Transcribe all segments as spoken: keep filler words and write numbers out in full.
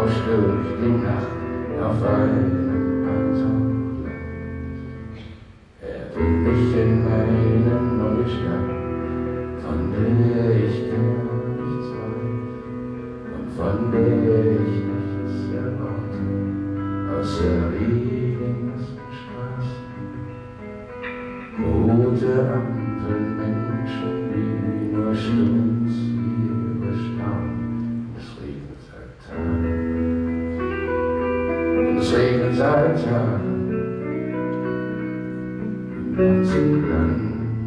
rauscht durch die Nacht auf einem einsamen Land. Er will mich in eine neue Stadt, von der ich gar nichts weiß und von der ich nichts erwarte, außer Lieblingsstraßen, rote Ampeln, Menschen, die nur stumm ihre Staunen. Es regnet seit Tagen, und es regnet seit Tagen im ganzen Land.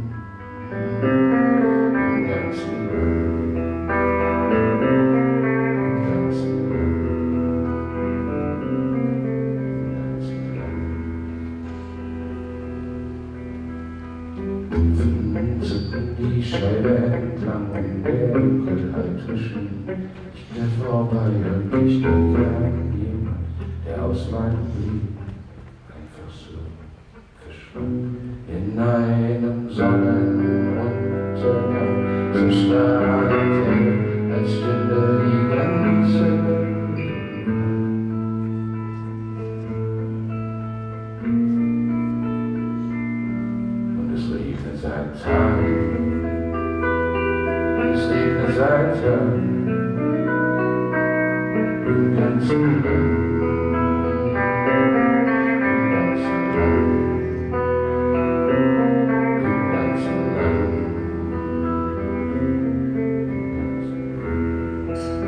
Die Scheibe entlang in der Dunkelheit verschwindet. Ich bin vorbei und ich denke an jemand, der aus meinem Leben einfach so verschwand. In einem Sonnenuntergang, so stark er, als stünde die ganze Welt. Und es regnet seit Tagen. Es regnet seit Tagen im ganzen Land, im ganzen Land, im ganzen Land, im ganzen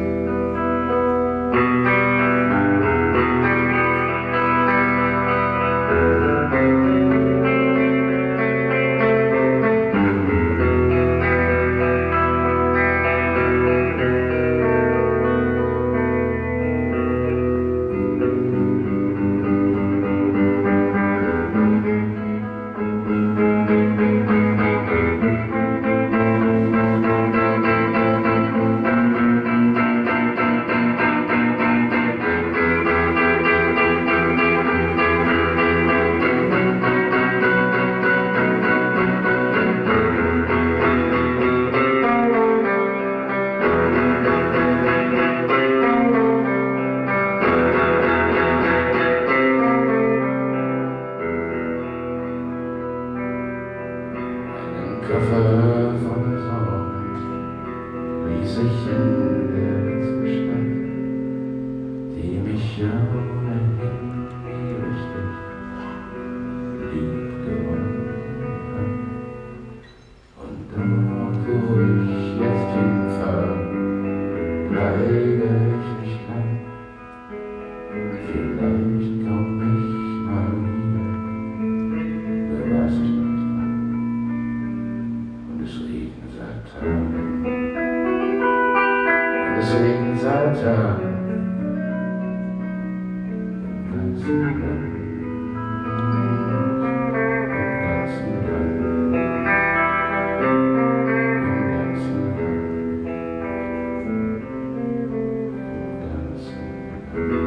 Koffer voller Sorgen ließ ich in der letzten Stadt, die mich ja ohnehin nie richtig lieb gewonnen hat. Und dort, wo ich jetzt hinfahre, bleibe ich nicht lang. Vielleicht komm ich mal wieder, wer weiß ich noch. Es regnet seit Tagen, es regnet seit Tagen im ganzen Land, im ganzen Land, im ganzen Land, im ganzen Land.